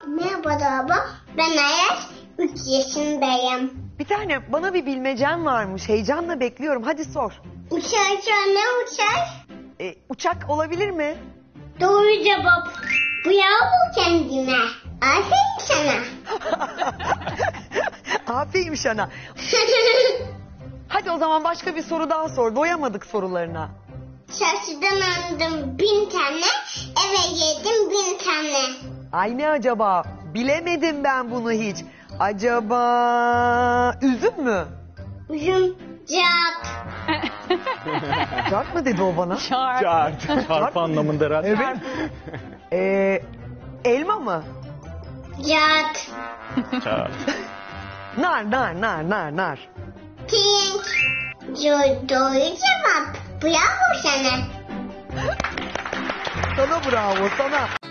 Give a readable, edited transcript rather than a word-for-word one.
Merhaba baba. Ben Ayaz. 3 yaşındayım. Bir tane bana bir bilmecem varmış. Heyecanla bekliyorum. Hadi sor. Uçar ne uçar? Uçak olabilir mi? Doğru cevap. Bu yavru kendine. Aferin sana. Aferin sana. Hadi o zaman başka bir soru daha sor. Doyamadık sorularına. Çarşıdan aldım 1000 tane. Eve yedim 1000 tane. Ay ne acaba? Bilemedim ben bunu hiç. Acaba üzüm mü? Üzüm. Cevap. Çarp mı dedi o bana? Çarpı anlamında herhalde. Evet. Elma mı? Cevap. Çarp. Nar. Pink. Doğru cevap. Bu yavru sana. Sana bravo sana.